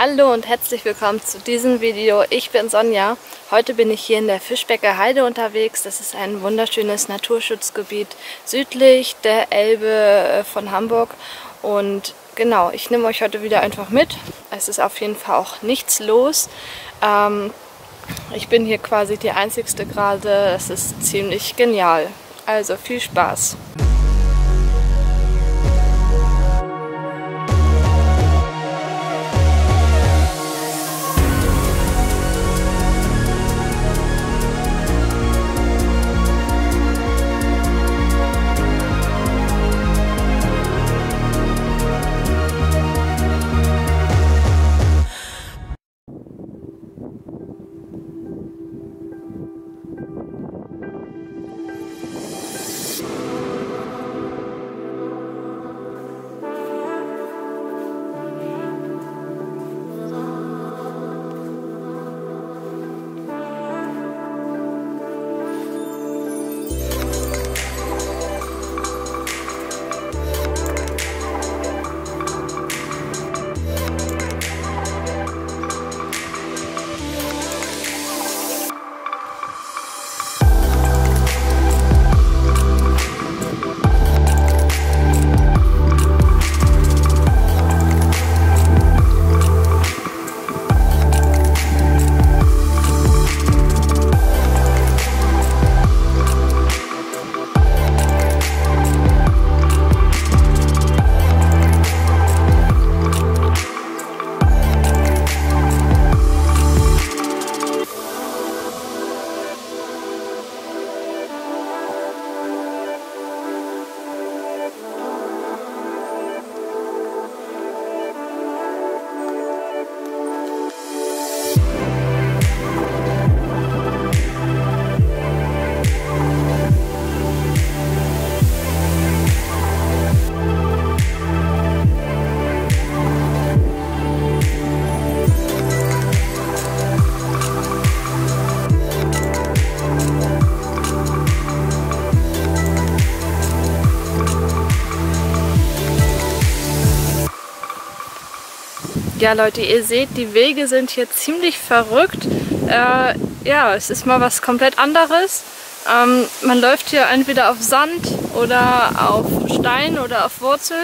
Hallo und herzlich willkommen zu diesem Video. Ich bin Sonja. Heute bin ich hier in der Fischbecker Heide unterwegs. Das ist ein wunderschönes Naturschutzgebiet südlich der Elbe von Hamburg. Und genau, ich nehme euch heute wieder einfach mit. Es ist auf jeden Fall auch nichts los. Ich bin hier quasi die Einzigste gerade. Es ist ziemlich genial. Also viel Spaß! Ja Leute, ihr seht, die Wege sind hier ziemlich verrückt. Ja, es ist mal was komplett anderes. Man läuft hier entweder auf Sand oder auf Stein oder auf Wurzel.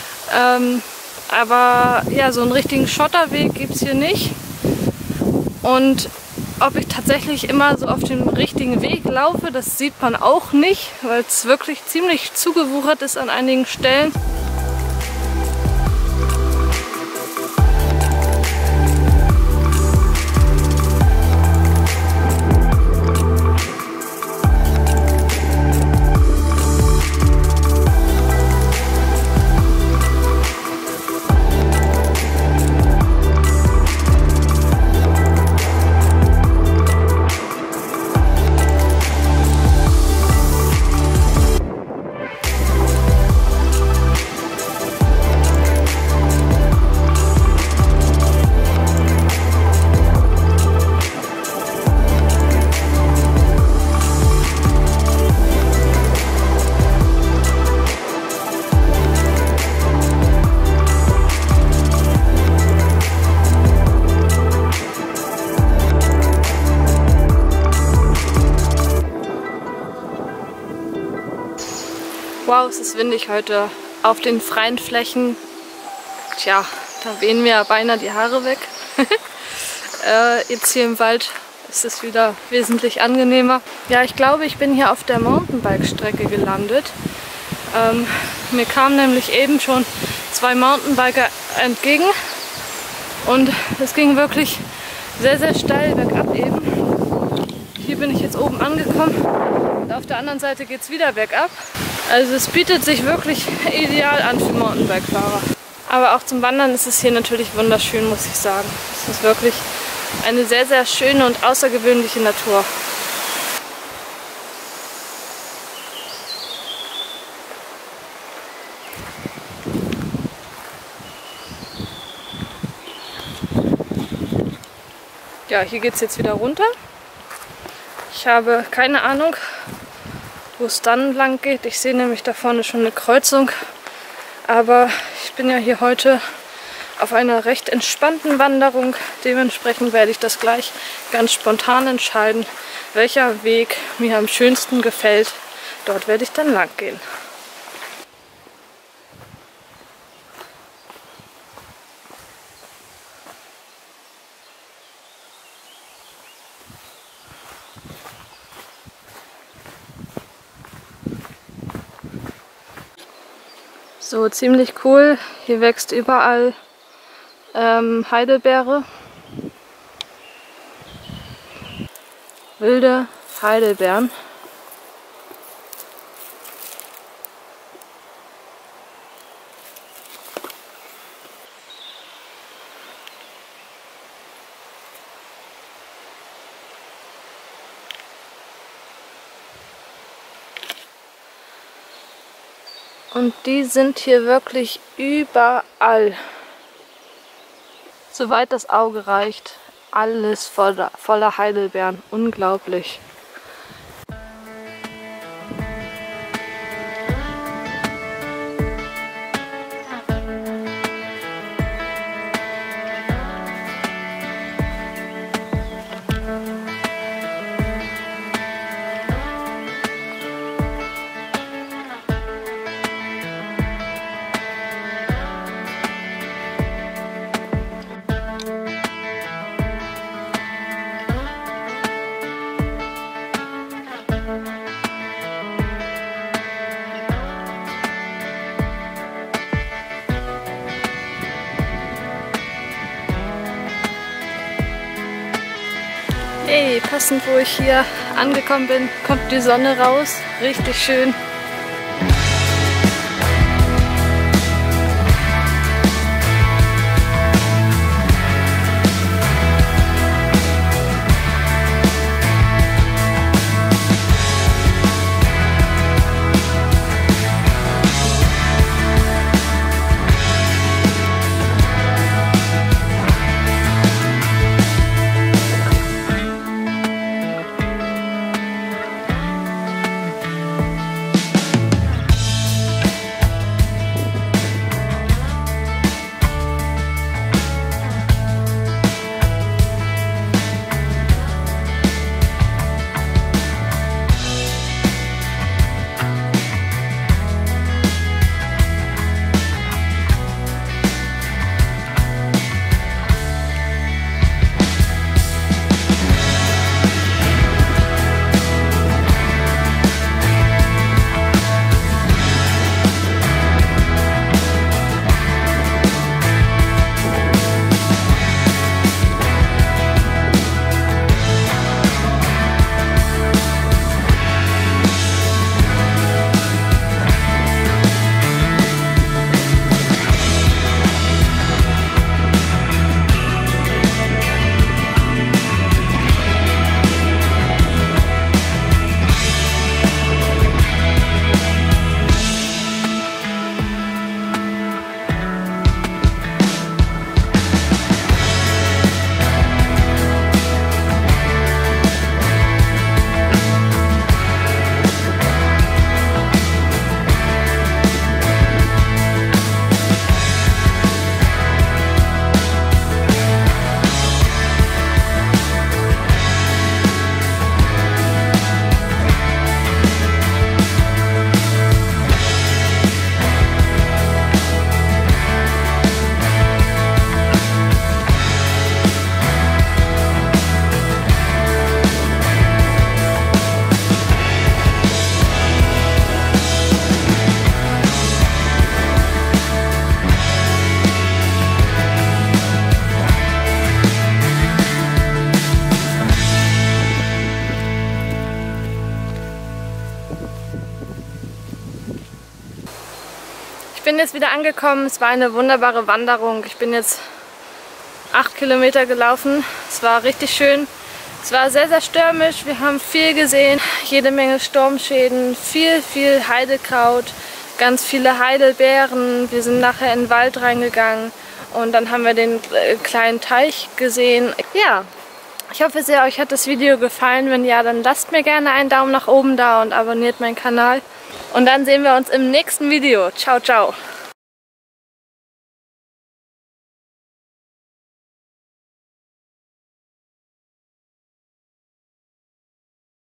Aber ja, so einen richtigen Schotterweg gibt es hier nicht. Und ob ich tatsächlich immer so auf dem richtigen Weg laufe, das sieht man auch nicht, weil es wirklich ziemlich zugewuchert ist an einigen Stellen. Wow, es ist windig heute auf den freien Flächen. Tja, da wehen mir beinahe die Haare weg. Jetzt hier im Wald ist es wieder wesentlich angenehmer. Ja, ich glaube, ich bin hier auf der Mountainbike-Strecke gelandet. Mir kamen nämlich eben schon 2 Mountainbiker entgegen. Und es ging wirklich sehr, sehr steil bergab eben. Hier bin ich jetzt oben angekommen. Und auf der anderen Seite geht es wieder bergab. Also es bietet sich wirklich ideal an für Mountainbike-Fahrer. Aber auch zum Wandern ist es hier natürlich wunderschön, muss ich sagen. Es ist wirklich eine sehr, sehr schöne und außergewöhnliche Natur. Ja, hier geht es jetzt wieder runter. Ich habe keine Ahnung, wo es dann lang geht. Ich sehe nämlich da vorne schon eine Kreuzung. Aber ich bin ja hier heute auf einer recht entspannten Wanderung. Dementsprechend werde ich das gleich ganz spontan entscheiden, welcher Weg mir am schönsten gefällt. Dort werde ich dann lang gehen. So, ziemlich cool. Hier wächst überall Heidelbeere. Wilde Heidelbeeren. Und die sind hier wirklich überall. Soweit das Auge reicht, alles voller Heidelbeeren. Unglaublich. Hey, passend wo ich hier angekommen bin, kommt die Sonne raus. Richtig schön. Ich bin jetzt wieder angekommen. Es war eine wunderbare Wanderung. Ich bin jetzt 8 Kilometer gelaufen. Es war richtig schön. Es war sehr, sehr stürmisch. Wir haben viel gesehen. Jede Menge Sturmschäden. Viel Heidekraut. Ganz viele Heidelbeeren. Wir sind nachher in den Wald reingegangen. Und dann haben wir den kleinen Teich gesehen. Ja, ich hoffe sehr, euch hat das Video gefallen. Wenn ja, dann lasst mir gerne einen Daumen nach oben da und abonniert meinen Kanal. Und dann sehen wir uns im nächsten Video. Ciao, ciao.